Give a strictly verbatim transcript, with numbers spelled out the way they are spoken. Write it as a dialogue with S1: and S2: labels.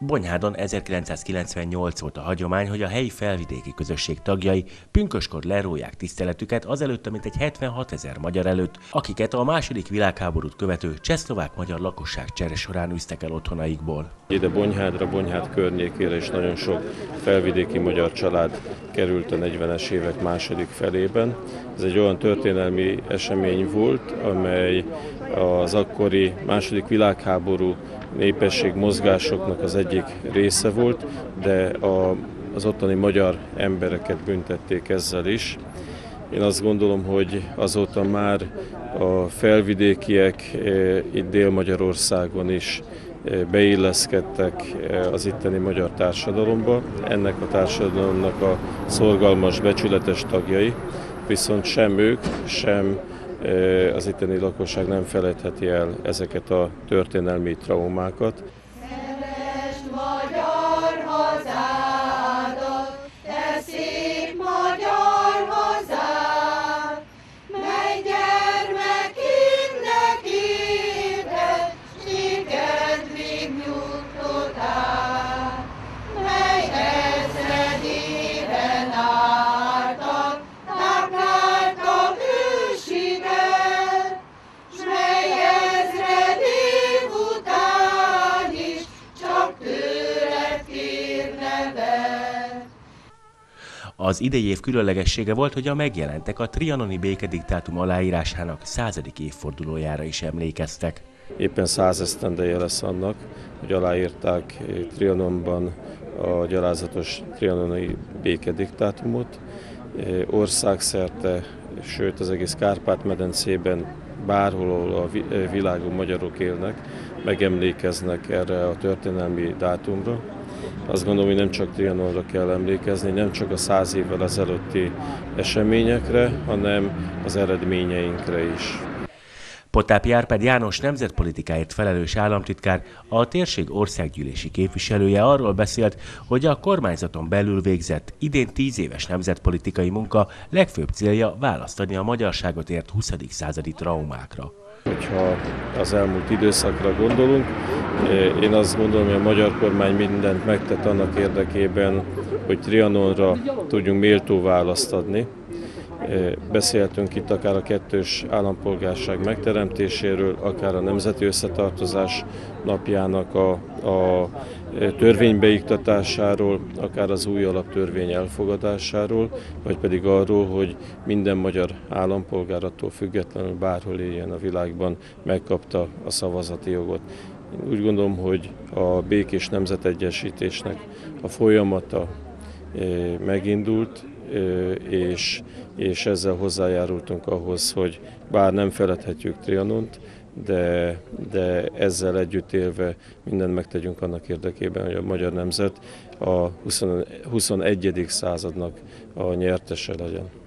S1: Bonyhádon ezerkilencszázkilencvennyolc óta hagyomány, hogy a helyi felvidéki közösség tagjai pünköskor leróják tiszteletüket azelőtt, mint egy hetvenhatezer magyar előtt, akiket a második világháborút követő csehszlovák-magyar lakosság csere során űztek el otthonaikból.
S2: Ide Bonyhádra, Bonyhád környékére is nagyon sok felvidéki magyar család került a negyvenes évek második felében. Ez egy olyan történelmi esemény volt, amely az akkori második világháború népesség mozgásoknak az egyik része volt, de a, az ottani magyar embereket büntették ezzel is. Én azt gondolom, hogy azóta már a felvidékiek itt Dél-Magyarországon is beilleszkedtek az itteni magyar társadalomba. Ennek a társadalomnak a szorgalmas, becsületes tagjai, viszont sem ők, sem az itteni lakosság nem felejtheti el ezeket a történelmi traumákat.
S1: Az idei év különlegessége volt, hogy a megjelentek a trianoni békediktátum aláírásának századik évfordulójára is emlékeztek.
S2: Éppen száz esztendeje lesz annak, hogy aláírták Trianonban a gyalázatos trianoni békediktátumot. Országszerte, sőt az egész Kárpát-medencében bárhol, ahol a világon magyarok élnek, megemlékeznek erre a történelmi dátumra. Azt gondolom, hogy nem csak Trianonra kell emlékezni, nem csak a száz évvel ezelőtti eseményekre, hanem az eredményeinkre is.
S1: Pottápi Árpád János nemzetpolitikáért felelős államtitkár, a térség országgyűlési képviselője arról beszélt, hogy a kormányzaton belül végzett idén tíz éves nemzetpolitikai munka legfőbb célja választani a magyarságot ért huszadik századi traumákra.
S2: Hogyha az elmúlt időszakra gondolunk, én azt gondolom, hogy a magyar kormány mindent megtett annak érdekében, hogy Trianonra tudjunk méltó választ adni. Beszéltünk itt akár a kettős állampolgárság megteremtéséről, akár a nemzeti összetartozás napjának a, a törvénybeiktatásáról, akár az új alaptörvény elfogadásáról, vagy pedig arról, hogy minden magyar állampolgár attól függetlenül bárhol éljen a világban megkapta a szavazati jogot. Én úgy gondolom, hogy a békés nemzetegyesítésnek a folyamata megindult, és, és ezzel hozzájárultunk ahhoz, hogy bár nem feledhetjük Trianont, de, de ezzel együtt élve mindent megtegyünk annak érdekében, hogy a magyar nemzet a huszonegyedik századnak a nyertese legyen.